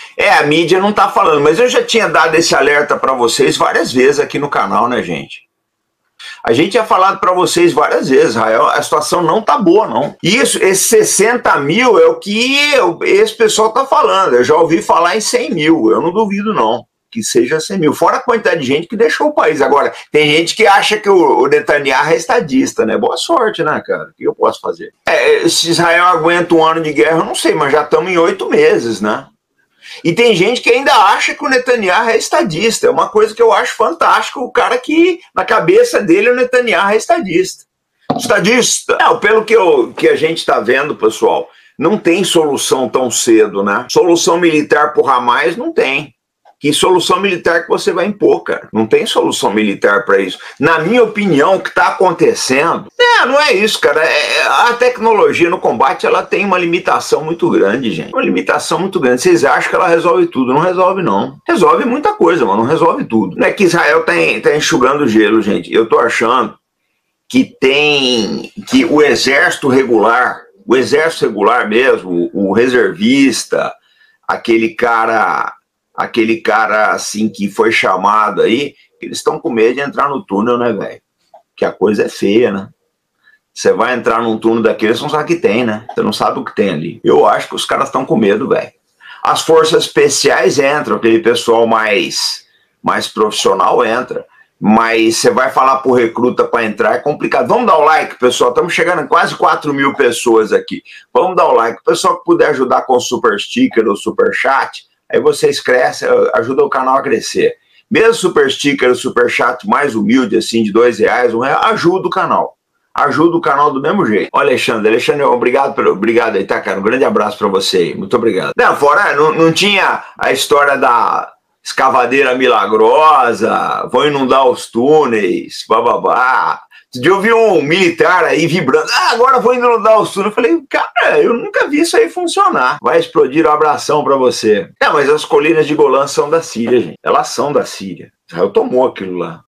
A mídia não tá falando, mas eu já tinha dado esse alerta para vocês várias vezes aqui no canal, né, gente? A gente tinha falado para vocês várias vezes, Israel, a situação não tá boa, não. Isso, esses 60 mil é o que esse pessoal tá falando. Eu já ouvi falar em 100 mil, eu não duvido, não, que seja 100 mil. Fora a quantidade de gente que deixou o país. Agora, tem gente que acha que o Netanyahu é estadista, né? Boa sorte, né, cara? O que eu posso fazer? Se Israel aguenta um ano de guerra, eu não sei, mas já estamos em 8 meses, né? E tem gente que ainda acha que o Netanyahu é estadista. É uma coisa que eu acho fantástico. O cara que, na cabeça dele, o Netanyahu é estadista. Estadista! Não, pelo que a gente está vendo, pessoal, não tem solução tão cedo, né? Solução militar por Hamas não tem. Que solução militar que você vai impor, cara? Não tem solução militar para isso. Na minha opinião, o que está acontecendo... não é isso, cara. A tecnologia no combate, ela tem uma limitação muito grande, gente. Uma limitação muito grande. Vocês acham que ela resolve tudo? Não resolve, não. Resolve muita coisa, mas não resolve tudo. Não é que Israel tá enxugando gelo, gente. Eu tô achando que o exército regular mesmo, o reservista, aquele cara assim que foi chamado aí, eles estão com medo de entrar no túnel, né, velho? Que a coisa é feia, né? Você vai entrar num túnel daqueles, você não sabe o que tem, né? Você não sabe o que tem ali. Eu acho que os caras estão com medo, velho. As forças especiais entram, aquele pessoal mais profissional entra. Mas você vai falar pro recruta para entrar, é complicado. Vamos dar o like, pessoal. Estamos chegando em quase 4 mil pessoas aqui. Vamos dar o like. O pessoal que puder ajudar com o super sticker ou super chat, aí vocês crescem, ajuda o canal a crescer. Mesmo super sticker, super chat mais humilde, assim, de R$2, R$1, ajuda o canal. Ajuda o canal do mesmo jeito. Ó, Alexandre, obrigado aí, tá, cara? Um grande abraço pra você aí. Muito obrigado. Não tinha a história da escavadeira milagrosa, vão inundar os túneis, bababá. Eu vi um militar aí vibrando, agora vou inundar os túneis. Eu falei, cara, eu nunca vi isso aí funcionar. Vai explodir, um abração pra você. Mas as colinas de Golã são da Síria, gente. Elas são da Síria. Israel tomou aquilo lá.